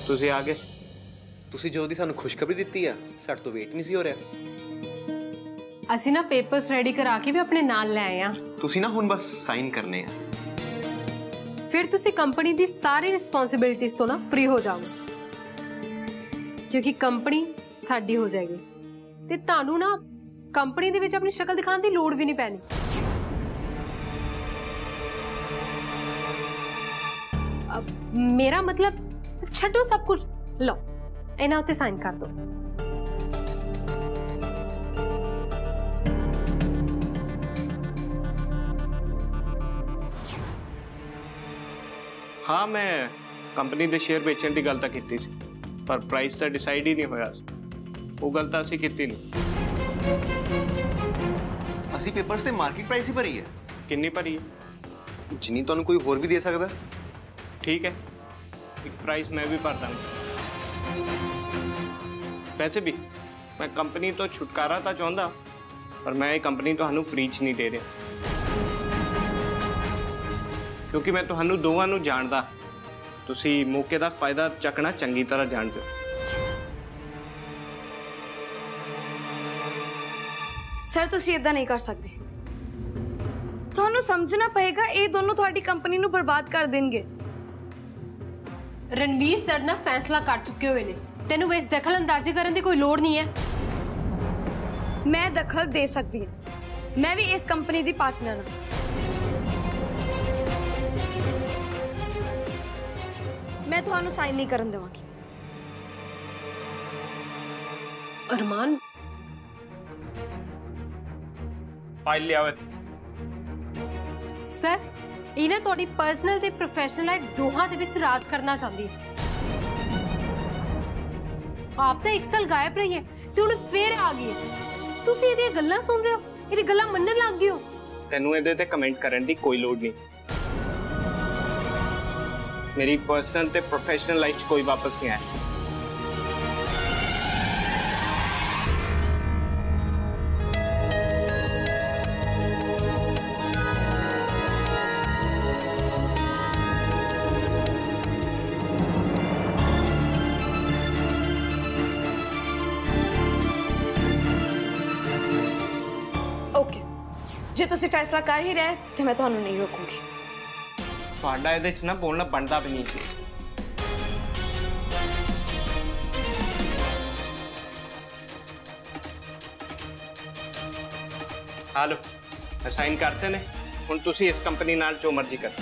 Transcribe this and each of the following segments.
तुसी आ गए। तुसी जो दी सानू खुशखबरी दित्ती है साडे तो वेट नहीं सी हो रहा। ਅਸੀਂ ना पेपर्स रेडी करा के भी अपने नाल ले आए हैं। तुसी ना हुण बस साइन करने हैं। फिर तुसी कंपनी दी सारी रिस्पॉन्सिबिलिटीज तो ना फ्री हो जाओगे, क्योंकि कंपनी साडी हो जाएगी ते तानू ना कंपनी दे विच अपनी शक्ल दिखाने की लोड़ भी नहीं पैनी। अब मेरा मतलब छड्डो सब कुछ, लो इन्हां उत्ते साइन कर दो। हाँ मैं कंपनी के शेयर बेचने की गल तो की सी, पर प्राइस तो डिसाइड ही नहीं होया। वो गल तो असीं कीती नहीं। असी पेपर्स ते मार्केट प्राइस ही भरी है। कितनी भरी है? जिन्नी तुहानू कोई होर भी दे सकदा। ठीक है, एक प्राइस मैं भी भर दूंगा। वैसे भी मैं कंपनी तो छुटकारा तो चाहता, पर मैं ये कंपनी तुहानू फ्री च नहीं दे रहा, क्योंकि मैं तुहानू दोवां नू जानदा। तुसी मौके का फायदा चकना चंगी तरह जानते हो। सर तुसी इदां नहीं कर सकते। तुहानू समझना पएगा, ये दोनों तुहाडी कंपनी नू बर्बाद कर देंगे। रणवीर सर ना फैसला कर चुके हुए ने, तेनू इस दखल अंदाजी करने की कोई लोड़ नहीं है। मैं दखल दे सकती हूँ, मैं भी इस कंपनी दी पार्टनर हूँ। मैं तुहानू साइन नहीं करन देवांगी। अरमान फाइल लिया। सर इन्हें थोड़ी पर्सनल ते प्रोफेशनल लाइफ दोहां दे विच राज करना चाहती है। आप तो एक साल गायब रही है ते हुण फिर आ गई है। तुसी इहदी गल्लां सुन रहे हो, इहदी गल्लां मनन लग गए हो। तेनू इहदे ते कमेंट करने की कोई लोड़ नहीं। मेरी पर्सनल ते प्रोफेशनल लाइफ कोई वापस नहीं आया। ओके, जे तुसी फैसला कर ही रहे तो मैं तुहानू नहीं रोकूंगी। तुहाडा इहदे च ना बोलना बनता भी नहीं। हालो साइन करते ने, हुण तुसी इस कंपनी नाल जो मर्जी कर।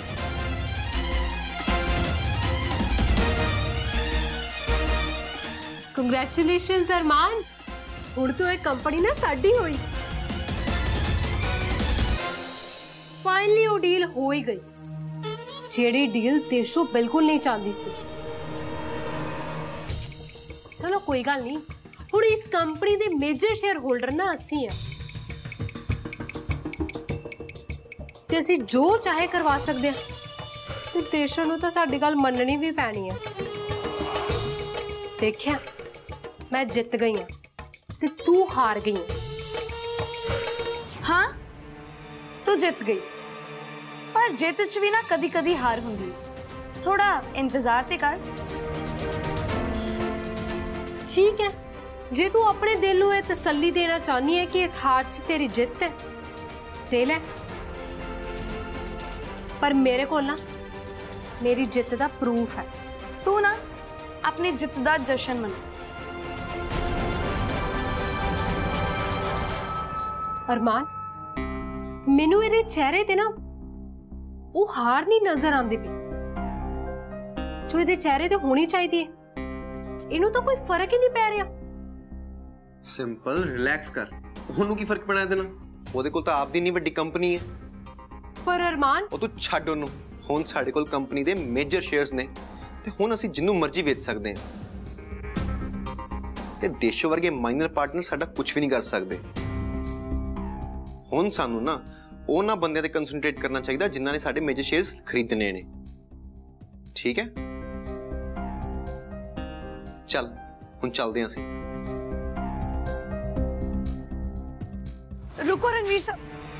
कंग्रेचुलेशंस अरमान, हुण तो ये कंपनी ना साडी होई। फाइनली वो डील हो ही गई, जेड़ी डील देशो बिल्कुल नहीं चाहती सी। चलो कोई गल नहीं, हुण इस कंपनी दे मेजर शेयर होल्डर ना असी हैं ते असी जो चाहे करवा सकते हैं। ते देशो नूं तां साडी गल मननी भी पैनी है। देखिया मैं जित गई हां ते तू हार गई है। हाँ तू जित गई, पर जित च भी ना कदी कदी हार होंगी। थोड़ा इंतजार ते कर। ठीक है, जे तू अपने दिल नूं तसल्ली देना चाहनी है कि इस हार च तेरी जित है, दे ले। पर मेरे को ना मेरी जित दा प्रूफ है। तू ना अपनी जित दा जश्न मना। अरमान मैनू इहदे चेहरे ते ना वो हार नहीं नजर आंदी पई जो इहदे चेहरे ते होनी चाहिए। इनू तो कोई फर्क ही नहीं पै रहा। सिंपल रिलैक्स कर, ओनू की फर्क पड़ा देना। ओदे कोल तां आपदी नहीं वड्डी कंपनी है। पर अरमान ओ तू छड्ड ओनू, हुण साडे कोल कंपनी दे मेजर शेयर्स ने ते हुण असीं जिन्नू मर्जी वेच सकदे हां ते देशो वर्गे माइनर पार्टनर साडा कुछ भी नहीं कर सकदे। हुण सानू ना ਉਹਨਾਂ ਬੰਦਿਆਂ ਤੇ ਕੰਸੈਂਟਰੇਟ ਕਰਨਾ ਚਾਹੀਦਾ ਜਿਨ੍ਹਾਂ ਨੇ ਸਾਡੇ ਮੇਜਰ ਸ਼ੇਅਰਸ ਖਰੀਦਣੇ ਨੇ। ਠੀਕ ਹੈ, ਚੱਲ ਹੁਣ ਚੱਲਦੇ ਹਾਂ ਅਸੀਂ। रुको रणवीर साहब।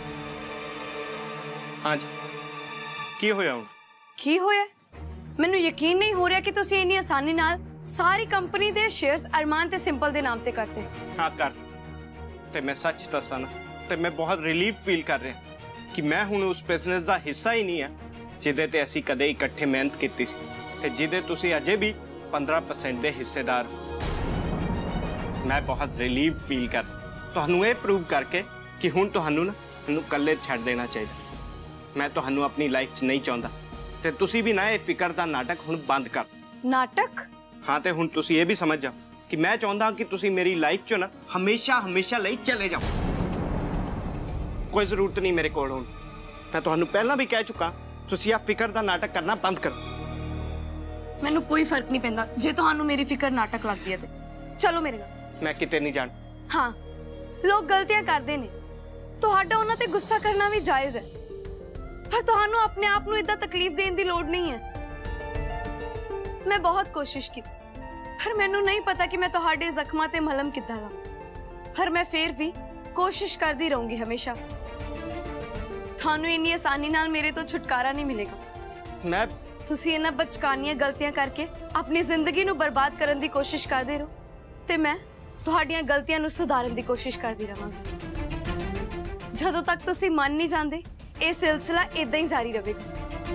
हाँ जी, की होया हुण? की होया? मैनू यकीन नहीं हो रहा कि तुसी इन्नी आसानी नाल ਸਾਰੀ ਕੰਪਨੀ ਦੇ ਸ਼ੇਅਰਸ ਅਰਮਾਨ ਤੇ ਸਿੰਪਲ ਦੇ ਨਾਮ ਤੇ ਕਰਤੇ। हाँ कर ਤੇ मैं सच दसा ना ਤੇ मैं बहुत रिलीफ फील कर रहा कि मैं हुण उस बिजनेस का हिस्सा ही नहीं है जिहदे ते असीं कदे इकट्ठे मेहनत कीती सी ते जिहदे तुसीं अजे भी 15% दे हिस्सेदार हो। मैं बहुत रिलीफ फील कर तुहानूं ये प्रूव करके कि हुण तुहानूं ना मैनूं कल्ले छड्ड देना चाहिए। मैं तुहानूं अपनी लाइफ च नहीं चाहुंदा ते तुसीं भी ना ये फिकर दा नाटक हुण बंद कर। नाटक? हाँ तो हुण तुसीं ये भी समझ जाओ कि मैं चाहता कि तुसीं मेरी लाइफ चो ना हमेशा हमेशा लई चले जाओ। कोई जरूरत नहीं मेरे कोल हुण। मैं तुहानूं पहलां भी कह चुका तुसीं आ फिकर दा नाटक करना बंद करो। मैनूं कोई फर्क नहीं पैंदा जे तुहानूं मेरी फिकर नाटक लगदी है ते चलो मेरे नाल। मैं किते नहीं जाण। हाँ, लोग गलतियां करदे ने, तुहाडा उन्हां ते गुस्सा करना भी जायज़ है, पर तुहानूं अपने आप नूं इदां तकलीफ देण दी लोड़ नहीं है। मैं बहुत कोशिश की पर मैनू नहीं पता कि मैं तुहाडे जख्मां ते मलहम किद्दां लावां, पर मैं फिर भी कोशिश करती रहूंगी हमेशा। थानू इन्नी आसानी नाल मेरे तो छुटकारा नहीं मिलेगा। मैं तुसी इन्हां बचकानियां गलतियां करके अपनी जिंदगी नू बर्बाद करन दी कोशिश करदे रहो ते मैं तुहाडीआं गलतियां नू सुधारन दी कोशिश करती रहांगी। जदों तक तुसी मन नहीं जांदे ये सिलसिला इदां ही जारी रहेगा।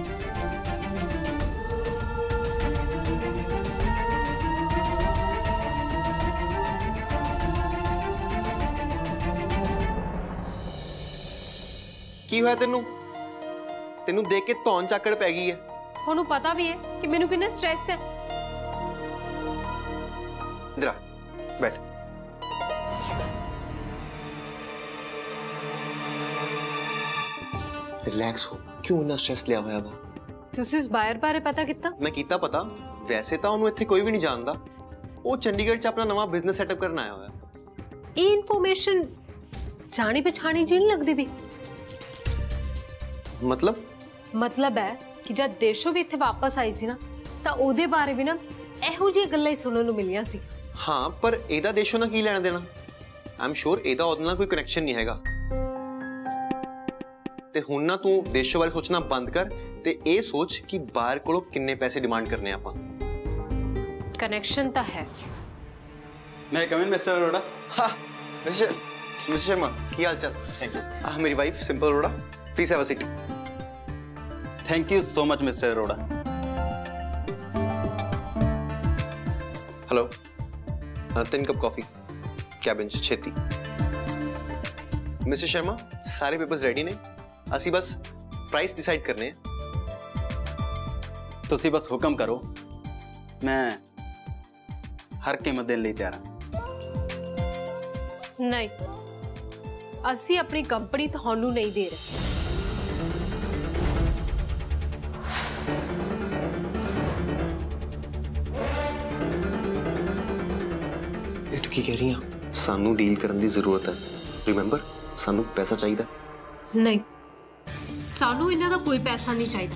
ਕੀ ਹੋਇਆ ਤੈਨੂੰ? ਤੈਨੂੰ ਦੇਖ ਕੇ ਧੌਣ ਚਾਕੜ ਪੈ ਗਈ ਹੈ। ਤੁਹਾਨੂੰ ਪਤਾ ਵੀ ਹੈ ਕਿ ਮੈਨੂੰ ਕਿੰਨਾ ਸਟ੍ਰੈਸ ਹੈ। इधर आ, बैठ। रिलैक्स हो। क्यों इतना स्ट्रेस लिया होया वा? ਤੁਸੀਂ ਉਸ ਬਾਇਰ ਬਾਰੇ ਪਤਾ ਕੀਤਾ? मैं कीता पता। वैसे तो ਉਹਨੂੰ ਇੱਥੇ ਕੋਈ ਵੀ ਨਹੀਂ ਜਾਣਦਾ। ਉਹ ਚੰਡੀਗੜ੍ਹ 'ਚ ਆਪਣਾ ਨਵਾਂ ਬਿਜ਼ਨਸ ਸੈਟਅਪ ਕਰਨ ਆਇਆ ਹੋਇਆ। ਇਹ ਇਨਫੋਰਮੇਸ਼ਨ ਜਾਣੀ ਪਛਾਣੀ ਜੀ ਨਹੀਂ ਲੱਗਦੀ ਵੀ। मतलब ਹੈ ਕਿ ਜਦ ਦੇਸ਼ੋਂ ਵੀ ਇੱਥੇ ਵਾਪਸ ਆਈ ਸੀ ਨਾ ਤਾਂ ਉਹਦੇ ਬਾਰੇ ਵੀ ਨਾ ਇਹੋ ਜਿਹੀਆਂ ਗੱਲਾਂ ਹੀ ਸੁਣਨ ਨੂੰ ਮਿਲੀਆਂ ਸੀ। हाँ पर ਇਹਦਾ ਦੇਸ਼ੋਂ ਨਾਲ ਕੀ ਲੈਣਾ ਦੇਣਾ? आई एम श्योर ਇਹਦਾ ਉਹਦੇ ਨਾਲ ਕੋਈ ਕਨੈਕਸ਼ਨ ਨਹੀਂ ਹੈਗਾ। ਤੇ ਹੁਣ ਨਾ ਤੂੰ ਦੇਸ਼ੋਂ ਬਾਰੇ ਸੋਚਣਾ ਬੰਦ ਕਰ ਤੇ ਇਹ ਸੋਚ ਕਿ ਬਾਹਰ ਕੋਲੋਂ ਕਿੰਨੇ ਪੈਸੇ ਡਿਮਾਂਡ ਕਰਨੇ ਆਪਾਂ। ਕਨੈਕਸ਼ਨ ਤਾਂ ਹੈ। मैं कम इन मिस्टर अरोड़ा। हाँ मिस्टर शर्मा की हाल चाल? Thank you. मेरी wife Simple Arora, please have a seat. Thank you so much mister Arora. Hello, 3 cup coffee cabin छेती। मिस्टर शर्मा सारे पेपर्स रेडी ने, असी बस प्राइस डिसाइड करने हैं। तुसी बस हुक्म करो, मैं हर कीमत देने लिए तैयार हाँ। ਨਹੀਂ ਅਸੀਂ ਆਪਣੀ ਕੰਪਨੀ ਤੁਹਾਨੂੰ ਨਹੀਂ ਦੇ ਰਹੇ। ਇਹ ਤੂੰ ਕੀ ਕਹਿ ਰਹੀ ਆ? ਸਾਨੂੰ ਡੀਲ ਕਰਨ ਦੀ ਜ਼ਰੂਰਤ ਹੈ। ਰਿਮੈਂਬਰ ਸਾਨੂੰ ਪੈਸਾ ਚਾਹੀਦਾ। ਨਹੀਂ ਸਾਨੂੰ ਇਹਨਾਂ ਦਾ ਕੋਈ ਪੈਸਾ ਨਹੀਂ ਚਾਹੀਦਾ।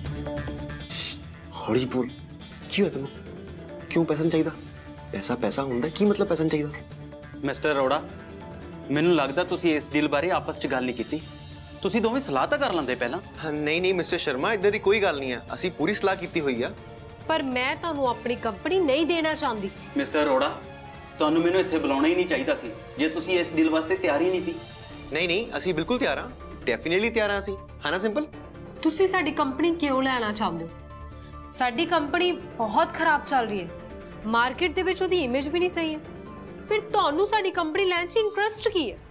ਹੌਲੀ ਬੋਲ। ਕੀ ਹੋਇਆ ਤੈਨੂੰ? ਕਿਉਂ ਪੈਸਾ ਨਹੀਂ ਚਾਹੀਦਾ? ਪੈਸਾ ਪੈਸਾ ਹੁੰਦਾ, ਕੀ ਮਤਲਬ ਪੈਸਾ ਨਹੀਂ ਚਾਹੀਦਾ? मिस्टर अरोड़ा मैनू लगता तुसी इस डील बारे आपस च गल नहीं कीती। तुसी दोवें सलाह तां कर लंदे पहला। हाँ नहीं मिस्टर शर्मा इधर की कोई गल नहीं है, असी पूरी सलाह कीती हुई है। ਪਰ ਮੈਂ ਤੁਹਾਨੂੰ ਆਪਣੀ ਕੰਪਨੀ ਨਹੀਂ ਦੇਣਾ ਚਾਹੁੰਦੀ। मिस्टर अरोड़ा ਤੁਹਾਨੂੰ ਮੈਨੂੰ ਇੱਥੇ ਬੁਲਾਉਣਾ ਹੀ ਨਹੀਂ ਚਾਹੀਦਾ ਸੀ ਜੇ ਤੁਸੀਂ ਇਸ ਡੀਲ ਵਾਸਤੇ ਤਿਆਰ ਹੀ ਨਹੀਂ ਸੀ। नहीं ਅਸੀਂ ਬਿਲਕੁਲ ਤਿਆਰ ਹਾਂ, ਡੈਫੀਨਿਟਲੀ ਤਿਆਰ ਹਾਂ ਅਸੀਂ, ਹੈ ਨਾ ਸਿੰਪਲ? ਤੁਸੀਂ ਸਾਡੀ ਕੰਪਨੀ ਕਿਉਂ ਲੈਣਾ ਚਾਹੁੰਦੇ ਹੋ? ਸਾਡੀ ਕੰਪਨੀ ਬਹੁਤ ਖਰਾਬ ਚੱਲ ਰਹੀ ਹੈ, ਮਾਰਕੀਟ ਦੇ ਵਿੱਚ ਉਹਦੀ ਇਮੇਜ ਵੀ ਨਹੀਂ ਸਹੀ ਹੈ। ਫਿਰ ਤੁਹਾਨੂੰ ਸਾਡੀ ਕੰਪਨੀ ਲੈਣ 'ਚ ਇੰਟਰਸਟ ਕੀ ਹੈ?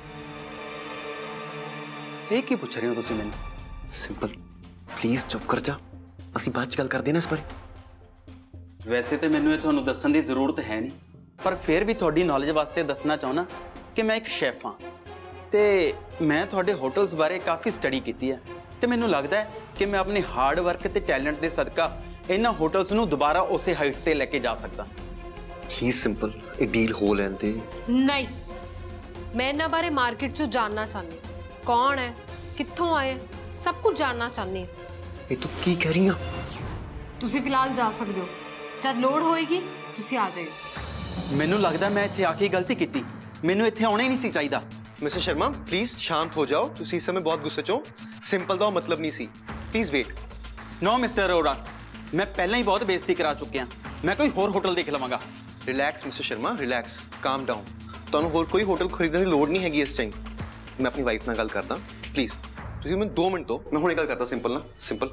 ਇਹ ਕੀ ਪੁੱਛ ਰਹੇ ਹੋ ਤੁਸੀਂ ਮੈਨੂੰ? ਸਿੰਪਲ ਪਲੀਜ਼ ਚੁੱਪ ਕਰ ਜਾ, ਅਸੀਂ ਬਾਅਦ ਚ ਗੱਲ ਕਰਦੇ ਨਾ ਇਸ ਬਾਰੇ। ਵੈਸੇ ਤੇ ਮੈਨੂੰ ਇਹ ਤੁਹਾਨੂੰ ਦੱਸਣ ਦੀ ਜ਼ਰੂਰਤ ਹੈ ਨਹੀਂ, ਪਰ ਫਿਰ ਵੀ ਤੁਹਾਡੀ ਨੌਲੇਜ ਵਾਸਤੇ ਦੱਸਣਾ ਚਾਹੁੰਦਾ ਕਿ ਮੈਂ ਇੱਕ ਸ਼ੈਫ ਹਾਂ ਤੇ ਮੈਂ ਤੁਹਾਡੇ ਹੋਟਲਸ ਬਾਰੇ ਕਾਫੀ ਸਟੱਡੀ ਕੀਤੀ ਹੈ ਤੇ ਮੈਨੂੰ ਲੱਗਦਾ ਹੈ ਕਿ ਮੈਂ ਆਪਣੇ ਹਾਰਡ ਵਰਕ ਤੇ ਟੈਲੈਂਟ ਦੇ ਸਦਕਾ ਇਹਨਾਂ ਹੋਟਲਸ ਨੂੰ ਦੁਬਾਰਾ ਉਸੇ ਹਾਈਟ ਤੇ ਲੈ ਕੇ ਜਾ ਸਕਦਾ। ਪਲੀਜ਼ ਸਿੰਪਲ ਇਹ ਡੀਲ ਹੋ ਲੈਣ ਤੇ। ਨਹੀਂ ਮੈਂ ਇਹਨਾਂ ਬਾਰੇ ਮਾਰਕੀਟ 'ਚੋਂ ਜਾਣਨਾ ਚਾਹੁੰਦੀ, ਕੌਣ ਹੈ, ਕਿੱਥੋਂ ਆਏ, ਸਭ ਕੁਝ ਜਾਣਨਾ ਚਾਹੁੰਦੀ। ਇਹ ਤੂੰ ਕੀ ਕਹਿ ਰਹੀ ਆ? ਤੁਸੀਂ ਫਿਲਹਾਲ ਜਾ ਸਕਦੇ ਹੋ, ਜਦ ਲੋੜ ਹੋਏਗੀ ਤੁਸੀਂ ਆ ਜਾਇਓ। ਮੈਨੂੰ ਲੱਗਦਾ ਮੈਂ ਇੱਥੇ ਆ ਕੇ ਗਲਤੀ ਕੀਤੀ, ਮੈਨੂੰ ਇੱਥੇ ਆਉਣਾ ਹੀ ਨਹੀਂ ਸੀ ਚਾਹੀਦਾ। मिस्टर शर्मा प्लीज शांत हो जाओ, तुसी इस समय बहुत गुस्से चो। सिंपल दा मतलब नहीं सी, please wait. No mister Arora मैं पहले ही बहुत बेइज्जती करा चुके हैं, मैं कोई होर होटल देख लवांगा। Relax mister Sharma, relax, calm down. ਤੁਹਾਨੂੰ ਹੋਰ ਕੋਈ ਹੋਟਲ ਖਰੀਦਣ ਦੀ ਲੋੜ ਨਹੀਂ ਹੈਗੀ ਇਸ ਟਾਈਮ। ਮੈਂ ਆਪਣੀ ਵਾਈਫ ਨਾਲ ਗੱਲ ਕਰਦਾ, ਪਲੀਜ਼ ਤੁਸੀਂ ਮੈਨੂੰ 2 ਮਿੰਟ ਦਿਓ, ਮੈਂ ਹੁਣੇ ਗੱਲ ਕਰਦਾ ਸਿੰਪਲ ਨਾਲ, ਸਿੰਪਲ।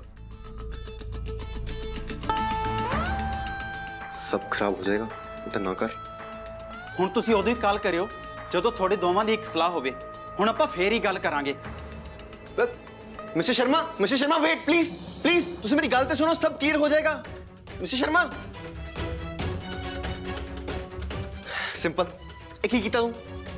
ਸਭ ਖਰਾਬ ਹੋ ਜਾਏਗਾ, ਤਾਂ ਨਾ ਕਰ। ਹੁਣ ਤੁਸੀਂ ਉਦੋਂ ਹੀ ਕਾਲ ਕਰਿਓ ਜਦੋਂ ਤੁਹਾਡੇ ਦੋਵਾਂ ਦੀ ਇੱਕ ਸਲਾਹ ਹੋਵੇ। ਹੁਣ ਆਪਾਂ ਫੇਰ ਹੀ ਗੱਲ ਕਰਾਂਗੇ। Mister Sharma wait please, please ਤੁਸੀਂ ਮੇਰੀ ਗੱਲ ਤੇ ਸੁਣੋ, ਸਭ ਕਲੀਅਰ ਹੋ ਜਾਏਗਾ। ਮਿਸਟਰ ਸ਼ਰਮਾ ਸਿੰਪਲ, ਇਹ ਕੀ ਕੀਤਾ ਤੂੰ?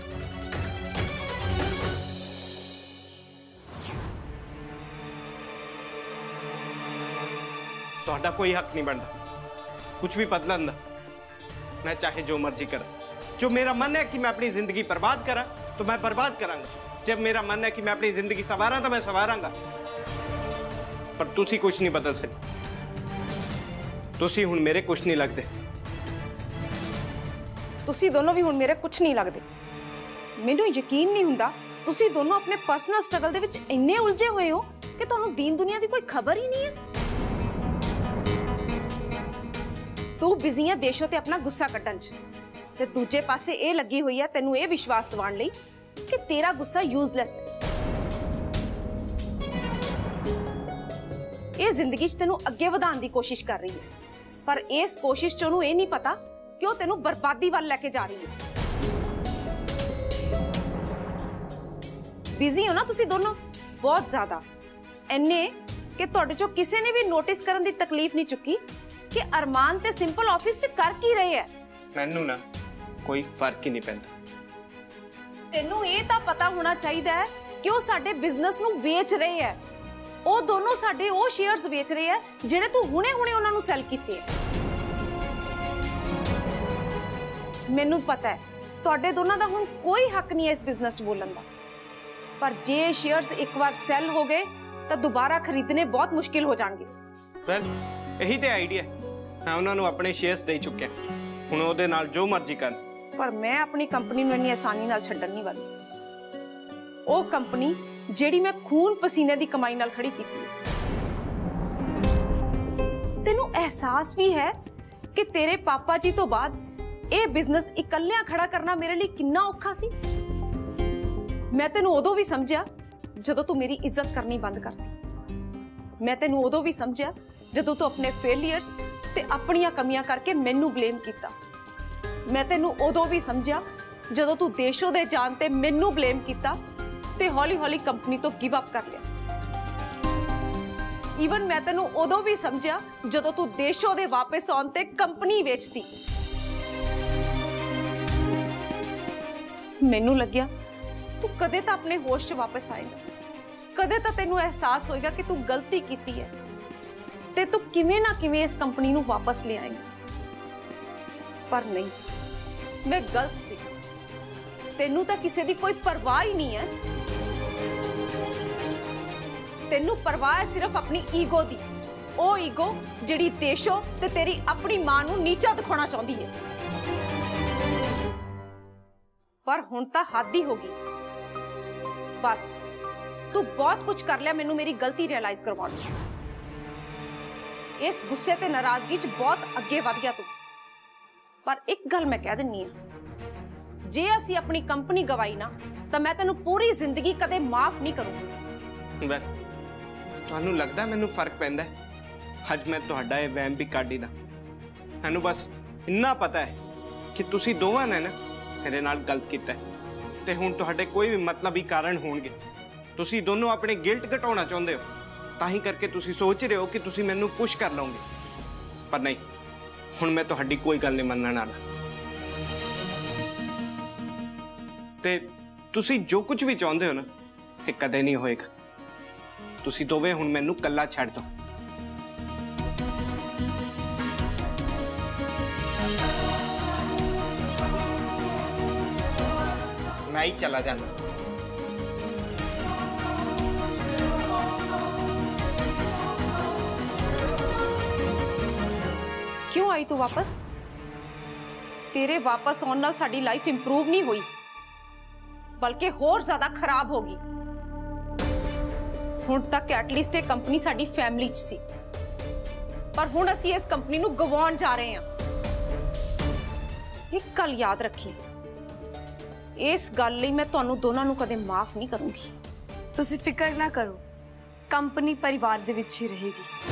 ਤੁਹਾਡਾ ਕੋਈ ਹੱਕ ਨਹੀਂ ਬਣਦਾ ਕੁਝ ਵੀ ਬਦਲਣ ਦਾ। मैं चाहे जो मर्जी करा, जो मेरा मन है कि मैं अपनी जिंदगी बर्बाद करा तो मैं बर्बाद करांगा, जब मेरा मन है कि मैं अपनी जिंदगी संवारा तो मैं संवारांगा। पर तुसी कुछ नहीं बदल सकते, तुसी हुण मेरे कुछ नहीं लगते। तुसी दोनों भी हुण मेरे कुछ नहीं लगते। मैनू यकीन नहीं हुंदा तुसी दोनों अपने पर्सनल स्ट्रगल दे विच इन्ने उलझे हुए हो कि तुहानू दीन दुनिया दी कोई खबर ही नहीं है। तू बिजी है देशों ते अपना गुस्सा कड्ढण च, ते दूजे पासे ये लगी हुई है तैनू ये विश्वास दिवाउण लई कि तेरा गुस्सा यूजलैस है। ये जिंदगी च तैनू अगे वधाउण दी कोशिश कर रही है, पर इस कोशिश च ओनू ये नहीं पता कि वो तैनू बर्बादी वाल लैके जा रही है। बिजी हो ना तुसी दोनों बहुत ज्यादा, इन्ने कि तुहाडे चों किसी ने भी नोटिस करन दी तकलीफ नहीं चुकी कि अरमान ते सिंपल ऑफिस च कर की रहे है। मैनू ना कोई फर्क ही नहीं पैंदा। तेनू ये तां पता होना चाहिए है कि वो साडे बिजनेस नू बेच रहे है। वो दोनों साडे वो शेयर्स बेच रहे है जिहड़े तू हुणे-हुणे उन्हां नू सेल कीते है। मैनू पता है तुहाडे दोनों दा हुण कोई हक नहीं है इस बिजनेस च बोलण दा, पर जे शेयर्स एक बार सेल हो गए तो दोबारा खरीदने बहुत मुश्किल हो जाएंगे। वेल यही तो आइडिया, मैं उन्होंने अपने शेयर्स दे चुके हैं, हुण ओहदे नाल जो मर्जी कर। पर मैं अपनी कंपनी नूं इन्नी आसानी नाल छड्डण नहीं वाली। वो कंपनी जिहड़ी मैं खून पसीने दी कमाई नाल खड़ी कीती है। तैनूं एहसास भी है कि तेरे पापा जी तो बाद ये बिजनेस इकल्लियां खड़ा करना मेरे लिए कितना औखा सी। मैं तैनूं उदों भी समझिया जदों तू मेरी इज्जत करनी बंद करती। मैं तैनूं उदों भी समझिया जदों तू अपने फेलियर्स ते अपनियां कमियां करके मैनू ब्लेम किया। मैं तैनूं उदों भी समझिया जदों तू देशों दे जान ते मैनू ब्लेम किया ते हौली हौली कंपनी तो गिव अप कर लिया। ईवन मैं तैनूं उदों भी समझिया जदों तू देशों दे वापस आउण ते कंपनी वेचती। मैनू लग्या तू कदे तां अपने होश च वापस आएगा, कदे तां तैनूं एहसास होएगा कि तू गलती कीती है ते तू किवें ना किवें इस कंपनी नूं वापस ले आएगा। पर नहीं, मैं गलत सी। तैनूं तां किसी दी कोई परवाह ही नहीं है। तैनूं परवाह है सिर्फ अपनी ईगो दी, ओ ईगो जिहड़ी देशों ते तेरी अपनी मां नूं नीचा दिखाउणा चाहुंदी है। पर हुण तां हद ही होगी। बस तू बहुत कुछ कर लिया मैनू मेरी गलती रियलाइज करवाउण लई। इस गुस्से ते नाराजगी च बहुत अगे वध गया तू। पर एक गल मैं कह दिन्नी हां, जे असीं अपनी कंपनी गवाई ना तो मैं तैनूं पूरी जिंदगी कदे माफ नहीं करूंगी। वैल तुहानूं लगदा मैनूं फर्क पैंदा है? अज मैं तुहाडा ये वहम भी कढ ही दा। मैनूं बस इन्ना पता है कि तुसीं दोवां ने ना मेरे नाल गलत कीता है ते हुण तुहाडे कोई भी मतलबी कारण होणगे। तुसीं दोनों अपने गिल्ट घटाउणा चाहुंदे हो, ताही करके तुसीं सोच रहे हो कि तुसीं मैनूं पुश कर लओगे। पर नहीं, हुण मैं तुहाडी कोई गल नहीं मनण वाला। ते तुसीं जो कुछ भी चाहुंदे हो ना, ये कदे नहीं होएगा। तुसीं दोवें हुण मैनूं कल्ला छड्ड दो। मैं ही चला जाना। क्यों आई तू वापस? तेरे वापस आने नाल साडी लाइफ इंप्रूव नहीं हुई, बल्कि होर ज्यादा खराब होगी। हुण तक एटलीस्ट ये कंपनी साडी फैमिली च सी, पर हुण असीं इस कंपनी नूं गवाउण जा रहे हां। एक गल याद रखी, इस गल लई मैं तुहानूं दोनां नूं कदे माफ नहीं करूंगी। ਤੁਸੀਂ ਫਿਕਰ ਨਾ ਕਰੋ, ਕੰਪਨੀ ਪਰਿਵਾਰ ਦੇ ਵਿੱਚ ਹੀ ਰਹੇਗੀ।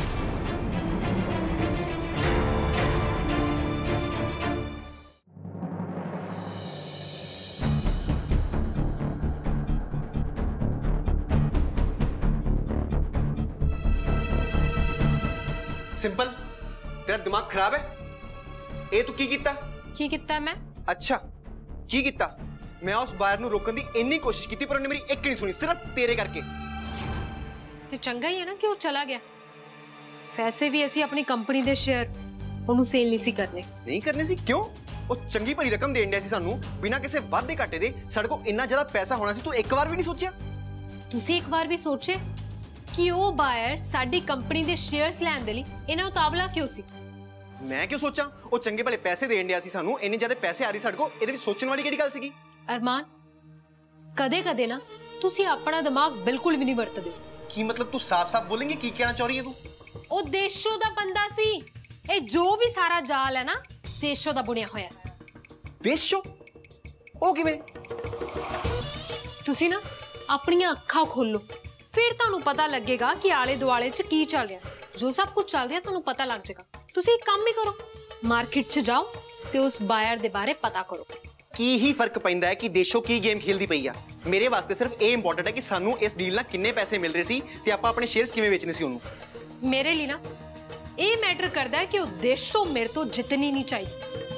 सिंपल, तेरा दिमाग खराब है? ए तू की कीता? ਕੀ ਕੀਤਾ ਮੈਂ? अच्छा की कीता? मैं उस बायर नूं रोकण दी इन्नी कोशिश की पर उन्हें मेरी एक नहीं सुनी, सिर्फ तेरे करके। ਤੇ ਚੰਗਾ ਹੀ ਹੈ ਨਾ ਕਿ ਉਹ ਚਲਾ ਗਿਆ। ਵੈਸੇ ਵੀ ਅਸੀਂ ਆਪਣੀ ਕੰਪਨੀ ਦੇ ਸ਼ੇਅਰ ਉਹਨੂੰ ਸੇਲ ਨਹੀਂ ਸੀ ਕਰਨੇ। नहीं करने सी क्यों? ਉਹ ਚੰਗੀ ਭਲੀ ਰਕਮ ਦੇਣ ਡਿਆ ਸੀ ਸਾਨੂੰ, ਬਿਨਾਂ ਕਿਸੇ ਵਾਧੇ ਘਾਟੇ ਦੇ। ਸਾਡੇ ਕੋਲ ਇੰਨਾ ਜ਼ਿਆਦਾ ਪੈਸਾ ਹੋਣਾ ਸੀ, ਤੂੰ ਇੱਕ ਵਾਰ ਵੀ ਨਹੀਂ ਸੋਚਿਆ? ਤੁਸੀਂ ਇੱਕ ਵਾਰ ਵੀ ਸੋਚੇ ਕਿ ਉਹ ਬਾਇਰ ਸਾਡੀ ਕੰਪਨੀ ਦੇ ਸ਼ੇਅਰਸ ਲੈਣ ਦੇ ਲਈ ਇਹਨਾਂ ਉਤਾਵਲਾ ਕਿਉਂ ਸੀ? ਮੈਂ ਕਿਉਂ ਸੋਚਾਂ? ਉਹ ਚੰਗੇ ਭਲੇ ਪੈਸੇ ਦੇਣ ਡਿਆ ਸੀ ਸਾਨੂੰ, ਇੰਨੇ ਜ਼ਿਆਦਾ ਪੈਸੇ ਆ ਰਹੀ ਸਾਡੇ ਕੋਲ, ਇਹਦੇ ਵਿੱਚ ਸੋਚਣ ਵਾਲੀ ਕਿਹੜੀ ਗੱਲ ਸੀਗੀ? ਅਰਮਾਨ, ਕਦੇ ਕਦੇ ਨਾ ਤੁਸੀਂ ਆਪਣਾ ਦਿਮਾਗ ਬਿਲਕੁਲ ਵੀ ਨਹੀਂ ਵਰਤਦੇ। ਕੀ ਮਤਲਬ? ਤੂੰ ਸਾਫ਼-ਸਾਫ਼ ਬੋਲੇਂਗੀ ਕੀ ਕਹਿਣਾ ਚਾਹ ਰਹੀ ਹੈ ਤੂੰ? ਉਹ ਦੇਸ਼ੋ ਦਾ ਬੰਦਾ ਸੀ। ਇਹ ਜੋ ਵੀ ਸਾਰਾ ਜਾਲ ਹੈ ਨਾ, ਦੇਸ਼ੋ ਦਾ ਬੁਣਿਆ ਹੋਇਆ ਸੀ। ਦੇਸ਼ੋ? ਉਹ ਕਿਵੇਂ? ਤੁਸੀਂ ਨਾ ਆਪਣੀਆਂ ਅੱਖਾਂ ਖੋਲੋ, ਫਿਰ ਤੁਹਾਨੂੰ ਪਤਾ ਲੱਗੇਗਾ ਕਿ ਆਲੇ ਦੁਆਲੇ 'ਚ ਕੀ ਚੱਲ ਰਿਹਾ। ਜੋ ਸਭ ਕੁਝ ਚੱਲ ਰਿਹਾ ਤੁਹਾਨੂੰ ਪਤਾ ਲੱਗ ਜਾਏਗਾ। ਤੁਸੀਂ ਇੱਕ ਕੰਮ ਹੀ ਕਰੋ, ਮਾਰਕੀਟ 'ਚ ਜਾਓ ਤੇ ਉਸ ਬਾਇਰ ਦੇ ਬਾਰੇ ਪਤਾ ਕਰੋ। ਕੀ ਹੀ ਫਰਕ ਪੈਂਦਾ ਹੈ ਕਿ ਦੇਸ਼ੋ ਕੀ ਗੇਮ ਖੇਲਦੀ ਪਈ ਆ? ਮੇਰੇ ਵਾਸਤੇ ਸਿਰਫ ਇਹ ਇੰਪੋਰਟੈਂਟ ਹੈ ਕਿ ਸਾਨੂੰ ਇਸ ਡੀਲ ਨਾਲ ਕਿੰਨੇ ਪੈਸੇ ਮਿਲ ਰਹੇ ਸੀ ਤੇ ਆਪਾਂ ਆਪਣੇ ਸ਼ੇਅਰਸ ਕਿਵੇਂ ਵੇਚਣੇ ਸੀ ਉਹਨੂੰ। ਮੇਰੇ ਲਈ ਨਾ ਇਹ ਮੈਟਰ ਕਰਦਾ ਹੈ ਕਿ ਉਹ ਦੇਸ਼ੋ ਮੇਰੇ ਤੋਂ ਜਿੱਤਣੀ ਨਹੀਂ ਚਾਹੀਦੀ।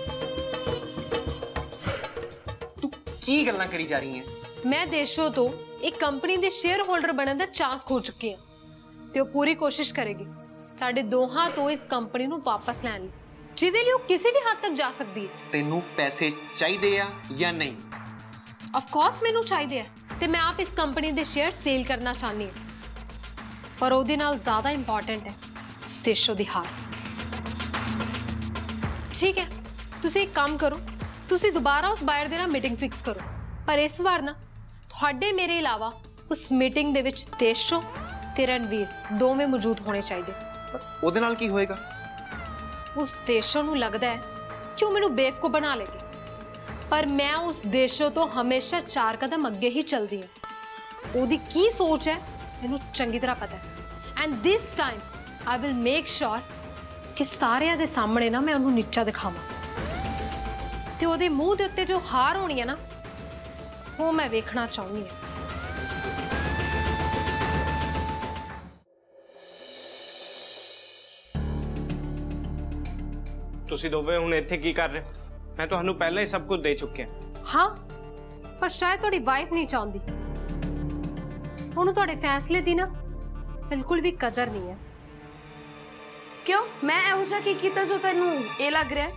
ਤੂੰ ਕੀ ਗੱਲਾਂ ਕਰੀ ਜਾ ਰਹੀ ਹੈ? ਮੈਂ ਦੇਸ਼ੋ ਤੋਂ ਇੱਕ ਕੰਪਨੀ ਦੇ ਸ਼ੇਅਰ ਹੋਲਡਰ ਬਣਨ ਦਾ ਚਾਂਸ ਖੋ ਚੁੱਕੀ ਹਾਂ ਤੇ ਉਹ ਪੂਰੀ ਕੋਸ਼ਿਸ਼ ਕਰੇਗੀ ਸਾਡੇ ਦੋਹਾਂ ਤੋਂ ਇਸ ਕੰਪਨੀ ਨੂੰ ਵਾਪਸ ਲੈਣ ਲਈ, ਜਿਹਦੇ ਲਈ ਉਹ ਕਿਸੇ ਵੀ ਹੱਦ ਤੱਕ ਜਾ ਸਕਦੀ ਹੈ। ਤੈਨੂੰ ਪੈਸੇ ਚਾਹੀਦੇ ਆ ਜਾਂ ਨਹੀਂ? ਆਫ ਕੋਰਸ ਮੈਨੂੰ ਚਾਹੀਦੇ ਆ ਤੇ ਮੈਂ ਆਪ ਇਸ ਕੰਪਨੀ ਦੇ ਸ਼ੇਅਰ ਸੇਲ ਕਰਨਾ ਚਾਹੁੰਦੀ ਹਾਂ, ਪਰ ਉਹਦੇ ਨਾਲ ਜ਼ਿਆਦਾ ਇੰਪੋਰਟੈਂਟ ਹੈ ਉਸ ਦੇਸ਼ੋ ਦੀ ਹਾਰ। ਠੀਕ ਹੈ, ਤੁਸੀਂ ਇੱਕ ਕੰਮ ਕਰੋ, ਤੁਸੀਂ ਦੁਬਾਰਾ ਉਸ ਬਾਇਰ ਦੇ ਨਾਲ ਮੀਟਿੰਗ ਫਿਕਸ ਕਰੋ, ਪਰ ਇਸ ਵਾਰ ਨਾ ਤੁਹਾਡੇ ਮੇਰੇ ਇਲਾਵਾ ਉਸ ਮੀਟਿੰਗ ਦੇ ਵਿੱਚ ਦੇਸ਼ੋ ਤੇ ਰਣਵੀਰ ਦੋਵੇਂ ਮੌਜੂਦ ਹੋਣੇ ਚਾਹੀਦੇ। ਉਹਦੇ ਨਾਲ ਕੀ ਹੋਏਗਾ? ਉਸ ਦੇਸ਼ੋ ਨੂੰ ਲੱਗਦਾ ਹੈ ਕਿ ਉਹ ਮੈਨੂੰ ਬੇਵਕੂਫ ਬਣਾ ਲੇਗੀ, ਪਰ ਮੈਂ ਉਸ ਦੇਸ਼ੋ ਤੋਂ ਹਮੇਸ਼ਾ 4 ਕਦਮ ਅੱਗੇ ਹੀ ਚੱਲਦੀ ਹਾਂ। ਉਹਦੀ ਕੀ ਸੋਚ ਹੈ ਮੈਨੂੰ ਚੰਗੀ ਤਰ੍ਹਾਂ ਪਤਾ ਹੈ, and this time I will make sure ਕਿ ਸਾਰਿਆਂ ਦੇ ਸਾਹਮਣੇ ਨਾ ਮੈਂ ਉਹਨੂੰ ਨੀਚਾ ਦਿਖਾਵਾਂ ਤੇ ਉਹਦੇ ਮੂੰਹ ਦੇ ਉੱਤੇ ਜੋ ਹਾਰ ਹੋਣੀ ਹੈ ਨਾ, ਉਹ ਮੈਂ ਵੇਖਣਾ ਚਾਹੁੰਦੀ ਹਾਂ। ਤੁਸੀਂ ਦੋਵੇਂ ਹੁਣ ਇੱਥੇ ਕੀ ਕਰ ਰਹੇ ਹੋ? ਮੈਂ ਤੁਹਾਨੂੰ ਪਹਿਲਾਂ ਹੀ ਸਭ ਕੁਝ ਦੇ ਚੁੱਕਿਆ। ਹਾਂ, ਪਰ ਸ਼ਾਇਦ ਤੁਹਾਡੀ ਵਾਈਫ ਨਹੀਂ ਚਾਹੁੰਦੀ। ਉਹਨੂੰ ਤੁਹਾਡੇ ਫੈਸਲੇ ਦੀ ਨਾ ਬਿਲਕੁਲ ਵੀ ਕਦਰ ਨਹੀਂ ਹੈ। ਕਿਉਂ? ਮੈਂ ਇਹੋ ਜਿਹਾ ਕੀ ਕੀਤਾ ਜੋ ਤੈਨੂੰ ਇਹ ਲੱਗ ਰਿਹਾ?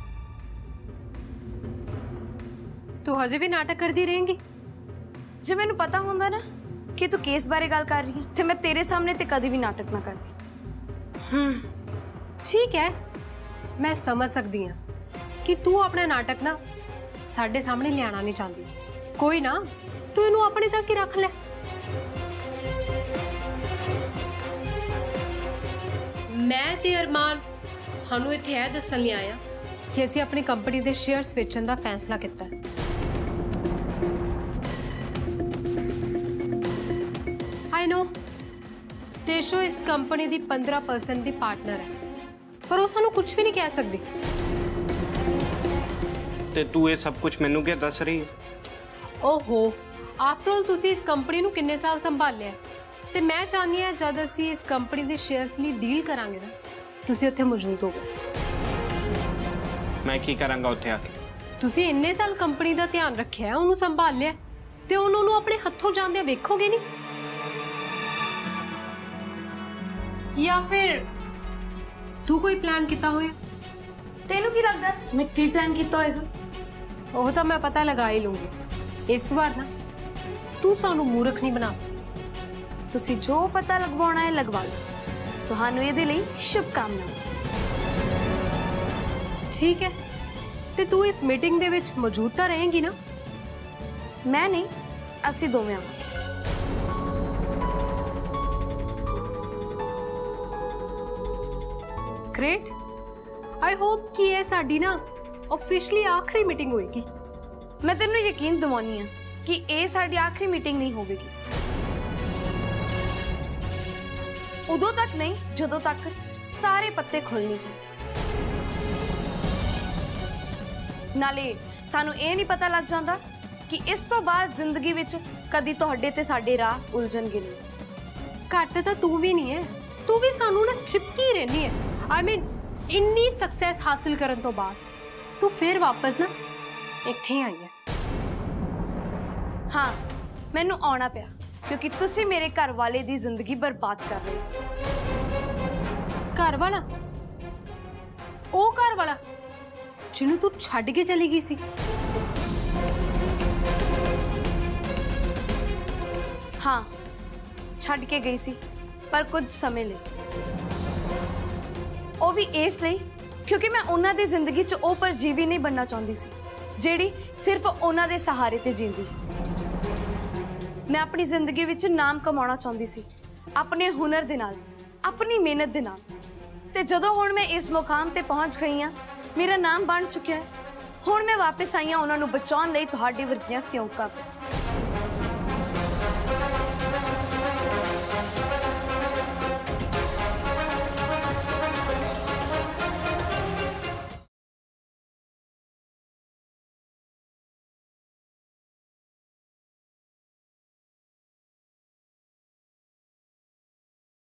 ਤੂੰ ਹਜੇ ਵੀ ਨਾਟਕ ਕਰਦੀ ਰਹੇਂਗੀ? ਜੇ ਮੈਨੂੰ ਪਤਾ ਹੁੰਦਾ ਨਾ ਕਿ ਤੂੰ ਕੇਸ ਬਾਰੇ ਗੱਲ ਕਰ ਰਹੀ ਹੈ ਤੇ ਮੈਂ ਤੇਰੇ ਸਾਹਮਣੇ ਤੇ ਕਦੇ ਵੀ ਨਾਟਕ ਨਾ ਕਰਦੀ। ਠੀਕ ਹੈ, ਮੈਂ ਸਮਝ ਸਕਦੀ ਹਾਂ ਕਿ ਤੂੰ ਆਪਣਾ ਨਾਟਕ ਨਾ ਸਾਡੇ ਸਾਹਮਣੇ ਲਿਆਣਾ ਨਹੀਂ ਚਾਹੁੰਦੀ। ਕੋਈ ਨਾ, ਤੂੰ ਇਹਨੂੰ ਆਪਣੇ ਤੱਕ ਹੀ ਰੱਖ ਲੈ। ਮੈਂ ਤੇ ਅਰਮਾਨ ਸਾਨੂੰ ਇੱਥੇ ਇਹ ਦੱਸਣ ਲਈ ਆਇਆ ਕਿ ਅਸੀਂ ਆਪਣੀ ਕੰਪਨੀ ਦੇ ਸ਼ੇਅਰਸ ਵੇਚਣ ਦਾ ਫੈਸਲਾ ਕੀਤਾ ਹੈ। ਆਈ ਨੋ ਦੇਸ਼ੋ ਇਸ ਕੰਪਨੀ ਦੀ 15% ਦੀ ਪਾਰਟਨਰ ਹੈ, ਪਰ ਉਹ ਸਾਨੂੰ ਕੁਝ ਵੀ ਨਹੀਂ ਕਹਿ ਸਕਦੀ। ਤੇ ਤੂੰ ਇਹ ਸਭ ਕੁਝ ਮੈਨੂੰ ਕਿਉਂ ਦੱਸ ਰਹੀ ਹੈ? ਓਹੋ, ਆਫਟਰ ਆਲ ਤੁਸੀਂ ਇਸ ਕੰਪਨੀ ਨੂੰ ਕਿੰਨੇ ਸਾਲ ਸੰਭਾਲਿਆ ਤੇ ਮੈਂ ਚਾਹੁੰਦੀ ਹਾਂ ਜਦ ਅਸੀਂ ਇਸ ਕੰਪਨੀ ਦੇ ਸ਼ੇਅਰਸ ਲਈ ਡੀਲ ਕਰਾਂਗੇ ਨਾ, ਤੁਸੀਂ ਉੱਥੇ ਮੌਜੂਦ ਹੋਵੋ। ਮੈਂ ਕੀ ਕਰਾਂਗਾ ਉੱਥੇ ਆ ਕੇ? ਤੁਸੀਂ ਇੰਨੇ ਸਾਲ ਕੰਪਨੀ ਦਾ ਧਿਆਨ ਰੱਖਿਆ, ਉਹਨੂੰ ਸੰਭਾਲਿਆ ਤੇ ਉਹਨਾਂ ਨੂੰ ਆਪਣੇ ਹੱਥੋਂ ਜਾਂਦੇ ਵੇਖੋਗੇ ਨਹੀਂ? ਜਾਂ ਫਿਰ ਤੂੰ ਕੋਈ ਪਲਾਨ ਕੀਤਾ ਹੋਇਆ? ਤੈਨੂੰ ਕੀ ਲੱਗਦਾ ਮੈਂ ਕੀ ਪਲਾਨ ਕੀਤਾ ਹੋਏਗਾ? ਉਹ ਤਾਂ ਮੈਂ ਪਤਾ ਲਗਾ ਹੀ ਲੂੰਗੀ। ਇਸ ਵਾਰ ਨਾ ਤੂੰ ਸਾਨੂੰ ਮੂਰਖ ਨਹੀਂ ਬਣਾ ਸਕਦੀ। ਤੁਸੀਂ ਜੋ ਪਤਾ ਲਗਵਾਉਣਾ ਹੈ ਲਗਵਾ ਲਓ। ਤੁਹਾਨੂੰ ਇਹਦੇ ਲਈ ਸ਼ੁਭ ਕਾਮਨਾਵਾਂ। ਠੀਕ ਹੈ, ਤੇ ਤੂੰ ਇਸ ਮੀਟਿੰਗ ਦੇ ਵਿੱਚ ਮੌਜੂਦ ਤਾਂ ਰਹੇਂਗੀ ਨਾ? ਮੈਂ ਨਹੀਂ, ਅਸੀਂ ਦੋਵੇਂ ਆਵਾਂਗੇ। ग्रेट। आई होप कि ये साडी ना ऑफिशियली आखिरी मीटिंग होएगी। मैं तेनू यकीन दिवानी हाँ कि ये साडी आखिरी मीटिंग नहीं होगी। उदों तक नहीं जदों तक सारे पत्ते खुल नहीं जाए। नाले सानू ये नहीं पता लग जाता कि इस तो बाद जिंदगी विच कदी तुहाडे ते साडे राह उलझणगे नहीं। घट तो तू भी नहीं है, तू भी सानू ना चिपकी रहनी है। आई मीन इन्नी सक्सेस हासिल करन तो बाद तू फिर वापस ना इत्थे ही आई है। हाँ, मैनू आना पिया क्योंकि तुसी मेरे घर वाले दी जिंदगी बर्बाद कर रहे सी। घर वाला? ओ घर वाला जिन्हों तू छड्ड के चली गई सी? हाँ, छड्ड के गई सी, पर कुछ समय ले। ਉਹ ਵੀ ਇਸ ਲਈ क्योंकि मैं ਉਹਨਾਂ ਦੀ ਜ਼ਿੰਦਗੀ 'ਚ ਉਹ ਪਰਜੀਵੀ ਨਹੀਂ बनना ਚਾਹੁੰਦੀ ਸੀ ਜਿਹੜੀ ਸਿਰਫ ਉਹਨਾਂ ਦੇ ਸਹਾਰੇ ਤੇ ਜਿੰਦੀ। मैं अपनी ਜ਼ਿੰਦਗੀ ਵਿੱਚ ਨਾਮ ਕਮਾਉਣਾ ਚਾਹੁੰਦੀ ਸੀ ਆਪਣੇ ਹੁਨਰ ਦੇ ਨਾਲ, ਆਪਣੀ ਮਿਹਨਤ ਦੇ ਨਾਲ। ਤੇ ਜਦੋਂ ਹੁਣ ਮੈਂ ਇਸ ਮੁਕਾਮ ਤੇ ਪਹੁੰਚ ਗਈ ਹਾਂ, ਮੇਰਾ ਨਾਮ ਬਣ ਚੁੱਕਿਆ ਹੈ, ਹੁਣ ਮੈਂ ਵਾਪਸ ਆਈ ਹਾਂ ਉਹਨਾਂ ਨੂੰ ਬਚਾਉਣ ਲਈ ਤੁਹਾਡੇ ਵਰਗੀਆਂ ਸਿਉਂਕਾਂ ਤੋਂ।